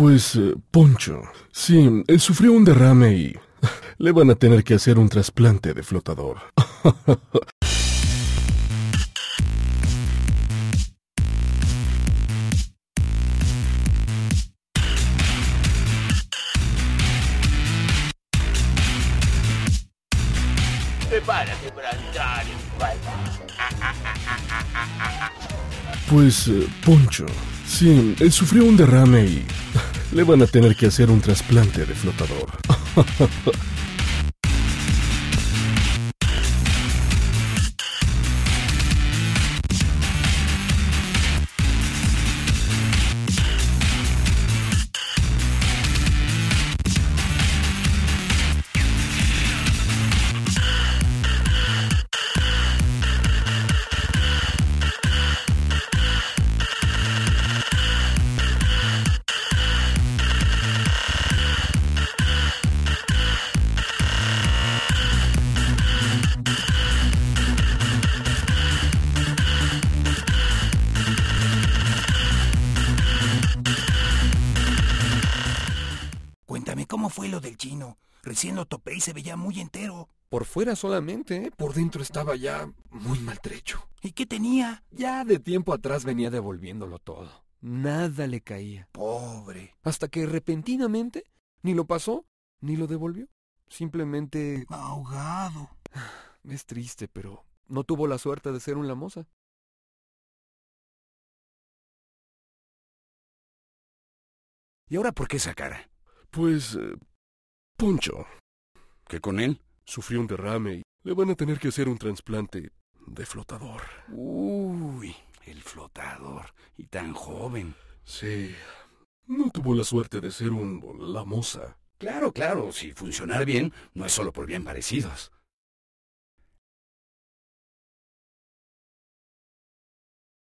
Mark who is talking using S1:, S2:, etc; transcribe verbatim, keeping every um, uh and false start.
S1: Pues, eh, Poncho, sí, él sufrió un derrame y le van a tener que hacer un trasplante de flotador.
S2: Prepárate para entrar en falta.
S1: Pues, eh, Poncho, sí, él sufrió un derrame y le van a tener que hacer un trasplante de flotador.
S3: Cuéntame, ¿cómo fue lo del chino? Recién lo topé y se veía muy entero.
S4: Por fuera solamente, ¿eh? Por dentro estaba ya muy maltrecho.
S3: ¿Y qué tenía?
S4: Ya de tiempo atrás venía devolviéndolo todo. Nada le caía.
S3: Pobre.
S4: Hasta que repentinamente ni lo pasó ni lo devolvió. Simplemente...
S3: ahogado.
S4: Es triste, pero no tuvo la suerte de ser un lamosa.
S3: ¿Y ahora por qué esa cara?
S1: Pues, eh, Poncho,
S3: ¿Qué con él?
S1: sufrió un derrame y le van a tener que hacer un trasplante de flotador.
S3: Uy, el flotador. Y tan joven.
S1: Sí, no tuvo la suerte de ser un lamosa.
S3: Claro, claro, si funcionar bien, no es solo por bien parecidos.